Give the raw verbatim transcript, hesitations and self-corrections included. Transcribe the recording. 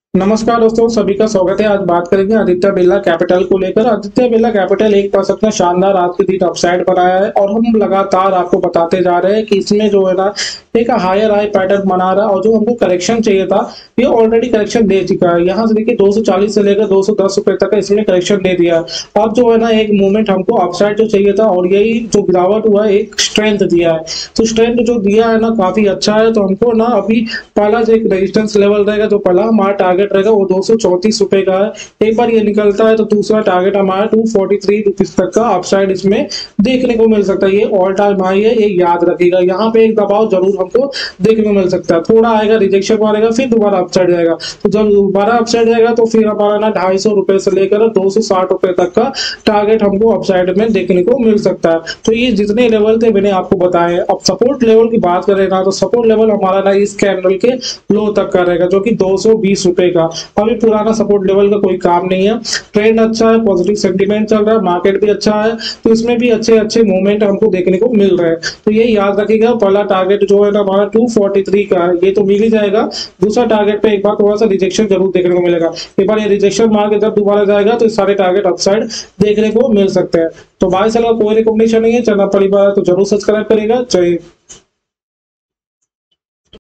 नमस्कार दोस्तों, सभी का स्वागत है। आज बात करेंगे आदित्य बिरला कैपिटल को लेकर। आदित्य बिरला कैपिटल एक परसेंट में शानदार आज के दिन अपसाइड बनाया है और हम लगातार आपको बताते जा रहे हैं कि इसमें जो है ना एक हायर हाई पैटर्न बना रहा है और जो हमको करेक्शन चाहिए था ये ऑलरेडी करेक्शन दे चुका है। यहाँ से देखिए दो सौ चालीस से लेकर दो सौ दस रुपए तक इसमें करेक्शन दे दिया है। अब जो है ना एक मूवमेंट हमको अपसाइड जो चाहिए था और यही जो गिरावट हुआ है एक स्ट्रेंथ दिया है। तो स्ट्रेंथ जो दिया है ना काफी अच्छा है। तो हमको ना अभी पहला जो एक रेजिस्टेंस लेवल रहेगा, जो पहला हमारा टारगेट रहेगा वो दो सौ चौतीस रुपए का है। एक बार ये निकलता है तो दूसरा टारगेट हमारा टू फोर्टी थ्री रुपीज तक का अपसाइड इसमें देखने को मिल सकता है। ये ऑल टाइम हाई है, ये याद रखिएगा। यहाँ पे एक दबाव जरूर हमको देखने को मिल सकता है। थोड़ा आएगा, रिजेक्शन मारेगा, फिर दोबारा अपसाइड जाएगा। तो जब दोबारा अपसाइड जाएगा तो फिर हमारा ना ढाई सौ रुपए से लेकर दो सौ साठ रुपए तक का टारगेट हमको अपसाइड में देखने को मिल सकता है। तो ये जितने लेवल थे मैंने आपको बताए। अब सपोर्ट लेवल की बात करें ना तो सपोर्ट लेवल हमारा ना इस कैंडल के लो तक का रहेगा, जो कि दो सौ बीस रुपए का। अभी पुराना सपोर्ट लेवल का कोई काम नहीं है। ट्रेंड अच्छा है, पॉजिटिव सेंटीमेंट चल रहा है, मार्केट भी अच्छा है, तो इसमें भी अच्छे अच्छे मूवमेंट हमको देखने को मिल रहे हैं। तो ये याद रखिएगा, पहला टारगेट जो है ना हमारा टू फोर्टी थ्री का है, ये तो मिल ही जाएगा। दूसरा टारगेट पे एक बार थोड़ा सा रिजेक्शन जरूर देखने को मिलेगा। एक बार ये रिजेक्शन मार के जब दोबारा जाएगा तो सारे टारगेट अपसाइड देखने को मिल सकते हैं। तो भाई साहब कोई रिकमेंडेशन नहीं है, चैनल परिवार है तो जरूर सब्सक्राइब करेगा। जय हिंद।